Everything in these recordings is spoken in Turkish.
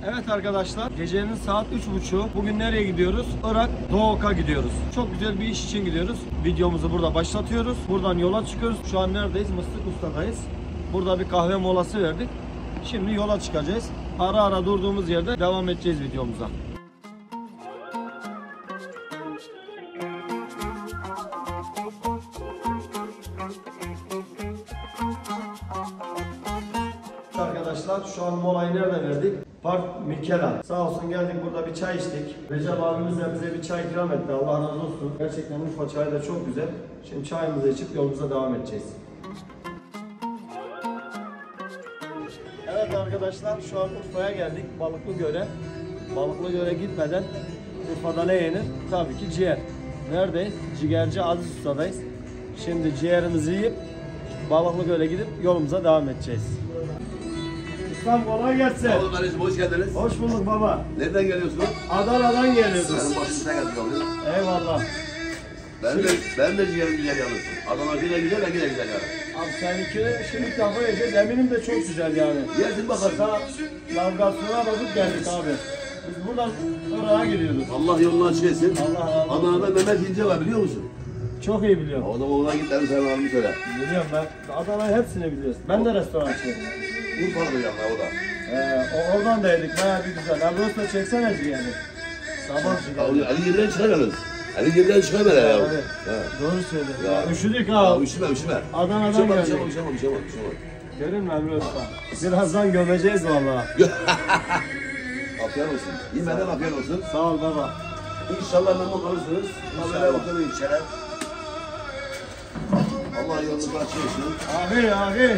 Evet arkadaşlar, gecenin saat 3.30. Bugün nereye gidiyoruz? Irak Doğuk'a gidiyoruz. Çok güzel bir iş için gidiyoruz. Videomuzu burada başlatıyoruz. Buradan yola çıkıyoruz. Şu an neredeyiz? Mıstık Usta'dayız. Burada bir kahve molası verdik. Şimdi yola çıkacağız. Ara ara durduğumuz yerde devam edeceğiz videomuza. Arkadaşlar şu an molayı nerede verdik? Park Mikela. Sağ olsun geldik, burada bir çay içtik. Recep abimiz de bize bir çay ikram etti. Allah razı olsun. Gerçekten Urfa çayı da çok güzel. Şimdi çayımızı içip yolumuza devam edeceğiz. Evet arkadaşlar, şu an Urfa'ya geldik. Balıklıgöl'e. Balıklıgöl'e gitmeden Urfa'da ne yenir? Tabii ki ciğer. Neredeyiz? Ciğerci Aziz Usta'dayız. Şimdi ciğerimizi yiyip Balıklıgöl'e gidip yolumuza devam edeceğiz. Ustam kolay gelsin. Sağ olun kardeşim, hoş geldiniz. Hoş bulduk baba. Nereden geliyorsunuz? Adana'dan geliyoruz. Senin başınıza geldik abi. Eyvallah. Ben de ciğerim güzel yalnız. Adana'kıyla güzel, ben yine güzel yani. Abi seninki şimdi ilk defa yiyeceğiz. Eminim de çok güzel yani. Yersin bakalım. Sana navigasyona bakıp geldik abi. Biz buradan Irak'a gidiyoruz. Allah yolunu açık etsin. Allah razı olsun. Adana'da Mehmet İnce var, biliyor musun? Çok iyi biliyorum. O da ona git, ben sana anımı söyle. Biliyorum ben. Adana'yı hepsini biliyoruz. Ben de restorançıyım. Urfa'da yanına o da. Oradan da yedik. Bayağı bir güzel. Abi usta çeksene ciğerini. Sabah ciğeri. Ali yerden çıkarırız. Ali yerden çıkar böyle ya. Evet. Doğru söylüyorsun. Ya, üşüdük ha. Ya üşüme. Adana'dan geldik. Üşüme. Görün mü Emre Usta? Birazdan gömeceğiz vallahi. Afiyet olsun. Yemeden afiyet olsun. Sağ ol baba. İnşallah memnun kalırsınız. Kameraya bakalım içeri. Allah yolunuzu açık etsin. Abi.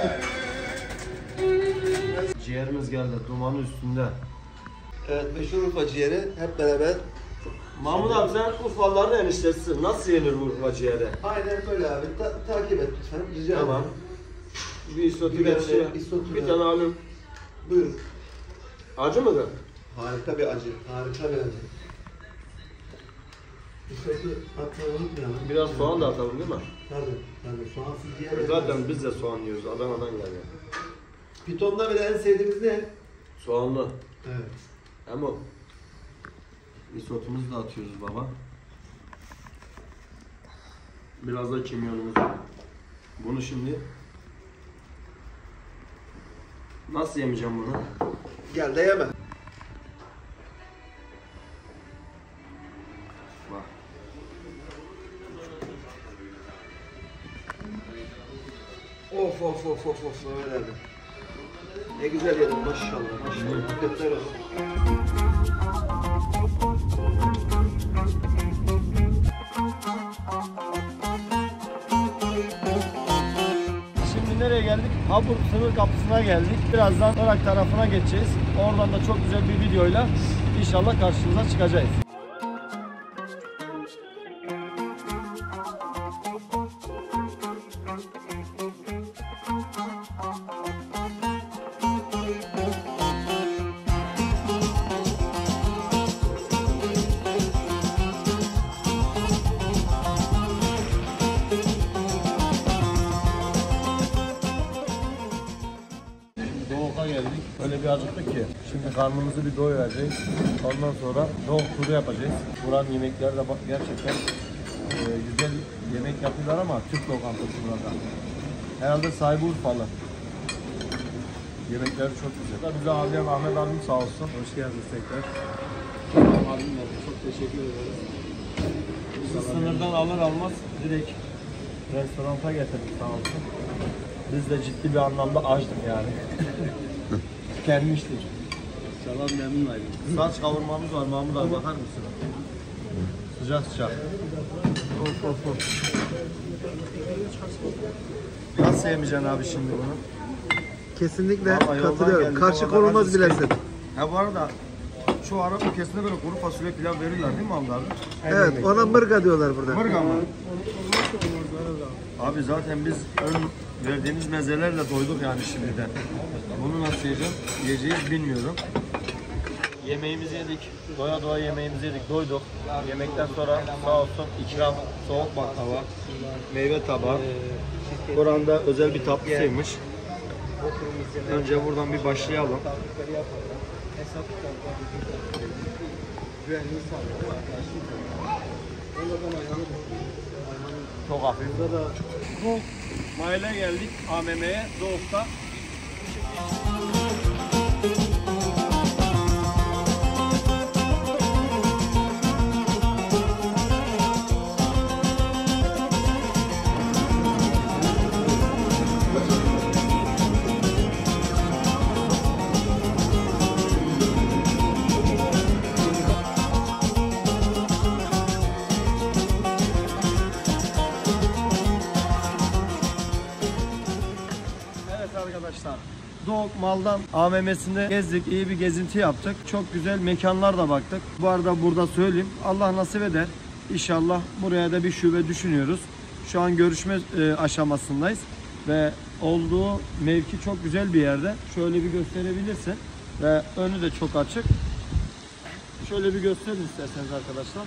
Ciğerimiz geldi, dumanı üstünde. Evet, meşhur Urfa ciğeri hep beraber. Mahmut abi sen Urfalıların eniştesisin. Nasıl yenir bu Urfa ciğeri? Aynen böyle abi. Takip et lütfen. Rica Tamam. ederim. Bir isotu Biberli, geçiyor. isotu Bir da. tane alayım. Buyurun. Acı mıdır? Harika bir acı. Harika bir acı. İsotu atmayı unutmayalım. Biraz soğan da atalım değil mi? Tabii. Soğansız ciğer. Zaten biz de soğan yiyoruz. Adana'dan geliyor. Piton'da bile en sevdiğimiz ne? Soğanlı. Evet. Ama isotumuzu da atıyoruz baba. Biraz da kimyonumuzu. Bunu şimdi nasıl yemeyeceğim bunu? Gel de yeme. Bak. Of. Öyle abi. Ne güzel yedin maşallah. Köfteler olsun. Şimdi nereye geldik? Habur sınır kapısına geldik. Birazdan Irak tarafına geçeceğiz. Oradan da çok güzel bir videoyla inşallah karşınıza çıkacağız. Doğuk'a geldik. Öyle bir acıktık ki. Şimdi karnımızı bir doyuracağız. Ondan sonra Doğuk turu yapacağız. Buranın yemekleri de gerçekten güzel yemek yapıyorlar ama Türk lokantası burada. Herhalde sahibi Urfalı. Yemekleri çok güzel. Bize ağırlayan Ahmet abim sağ olsun. Hoş geldiniz tekrar. Abim geldi. Çok teşekkür ederiz. Bizi sınırdan alır almaz direkt restoranta getirdik sağ olsun. Biz de ciddi bir anlamda açtık yani. Tükenmiştik. İnşallah memnun ayrılır. Saç kavurmamız var Mahmut abi, bakar mısın? Sıcak. Of. Nasıl yemeyeceksin abi şimdi bunu? Kesinlikle Vallahi yoldan katılıyorum. geldik, Karşı vallahi konulmaz hadi bilesin. Ha bu arada şu Arap ülkesinde böyle kuru fasulye pilav verirler değil mi Mahmut abi? Evet, ona mırga diyorlar burada. Mırga mı? Abi zaten biz ön verdiğimiz mezelerle doyduk yani şimdiden. Bunu nasıl yiyeceğiz bilmiyorum. Yemeğimizi yedik. Doya yemeğimizi yedik. Doyduk. Yemekten sonra sağ olsun ikram soğuk baklava, meyve tabağı. Buranın özel bir tatlısıymış. Önce buradan bir başlayalım. Hesap güvenliği sağlıyor. Onlardan ayağını Çok hafif. burada da Mahalle geldik AMM'ye Doğuk'ta. Arkadaşlar Doğuk Mal'dan AVM'sinde gezdik, iyi bir gezinti yaptık. Çok güzel mekanlar da baktık. Bu arada burada söyleyeyim, Allah nasip eder. İnşallah buraya da bir şube düşünüyoruz. Şu an görüşme aşamasındayız ve olduğu mevki çok güzel bir yerde. Şöyle bir gösterebilirsin ve önü de çok açık. Şöyle bir gösterin isterseniz arkadaşlar.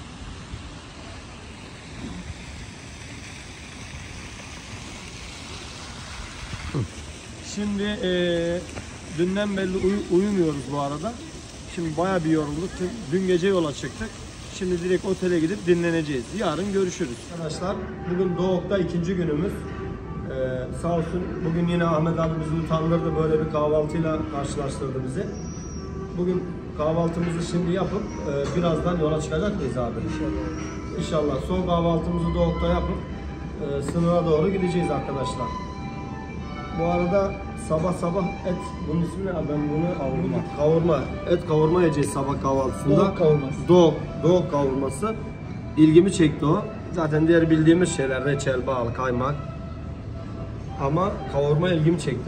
Şimdi dünden belli uyumuyoruz bu arada. Şimdi bayağı bir yorulduk. Dün gece yola çıktık. Şimdi direkt otele gidip dinleneceğiz. Yarın görüşürüz. Arkadaşlar bugün Doğuk'ta ikinci günümüz. Sağ olsun bugün yine Ahmet abi bizi utandırdı. Böyle bir kahvaltıyla karşılaştırdı bizi. Bugün kahvaltımızı şimdi yapıp birazdan yola çıkacak mıyız abi? İnşallah. İnşallah. Son kahvaltımızı Doğuk'ta yapıp sınıra doğru gideceğiz arkadaşlar. Bu arada sabah et, bunun ismi ne? Ben bunu kavurma. Et kavurma yiyeceğiz sabah kahvaltısında. Doğuk kavurması. Doğuk kavurması. İlgimi çekti o. Zaten diğer bildiğimiz şeyler reçel, bal, kaymak. Ama kavurma ilgimi çekti.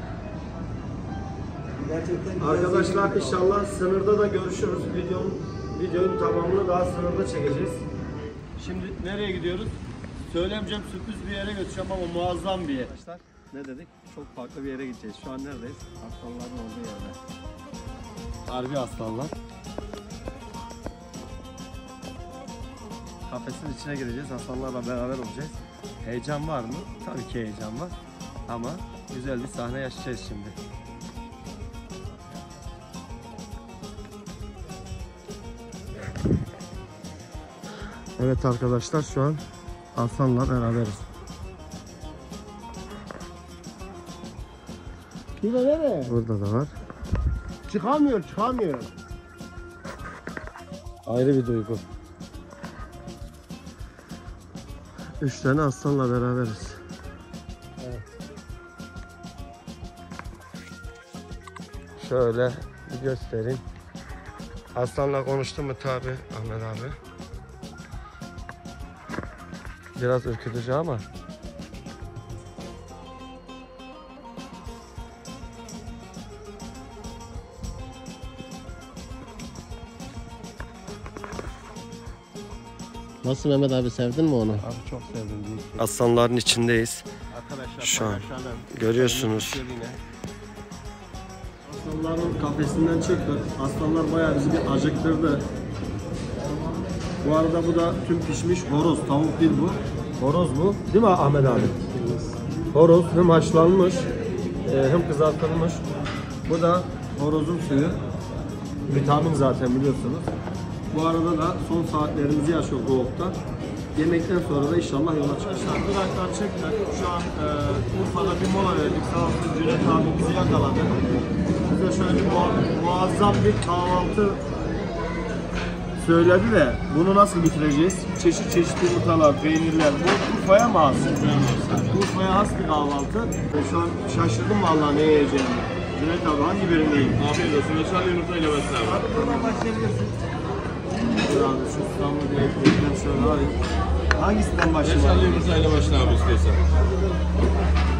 gerçekten Arkadaşlar inşallah sınırda da görüşürüz. Videonun tamamını daha sınırda çekeceğiz. Şimdi nereye gidiyoruz? Söylemeyeceğim, sürpriz bir yere götüreceğim ama muazzam bir yer. Arkadaşlar ne dedik? Çok farklı bir yere gideceğiz. Şu an neredeyiz? Aslanların olduğu yerde. Harbi aslanlar. Kafesin içine gireceğiz. Aslanlarla beraber olacağız. Heyecan var mı? Tabii ki heyecan var. Ama güzel bir sahne yaşayacağız şimdi. Evet arkadaşlar şu an aslanla beraberiz. Şurada nereye? Burada da var. Çıkamıyor. Ayrı bir duygu. 3 tane aslanla beraberiz. Evet. Şöyle bir göstereyim. Aslanla konuştum mu tabi Ahmet abi. Biraz ürkütücü ama. Nasıl Mehmet abi, sevdin mi onu? Abi çok sevdim. Aslanların içindeyiz. Arkadaşlar Şu an görüyorsunuz. Aslanların kafesinden çıktık. Aslanlar bayağı bizi bir acıktırdı. Bu arada bu da tüm pişmiş horoz. Tavuk değil bu. Horoz bu. Değil mi Ahmet abi? Horoz hem haşlanmış hem kızartılmış. Bu da horozun suyu. Vitamin zaten biliyorsunuz. Bu arada da son saatlerimizi yaşıyoruz Doğuk'ta. Yemekten sonra da inşallah yola çıkacağız. Arkadaşlar çekmek. Şu an Urfa'da bir mola verdik. Sağ olsun Cüneyt abi bizi yakaladı. Bize şöyle bir muazzam bir kahvaltı söyledi de bunu nasıl bitireceğiz? Çeşit çeşit yumurtalar, peynirler. Bu Urfa'ya mı has? Urfa'ya has bir kahvaltı. Şu an şaşırdım vallahi ne yiyeceğimi. Cüneyt abi hangi birini yiyeyim? Afiyet olsun. Yaşar yumurtayla başla abi. Buradan başlayabilirsin. Dur abi şu İstanbul direktöründen şöyle alayım. Hangisinden başlayayım? Yaşar yumurtayla başla abi istiyorsan.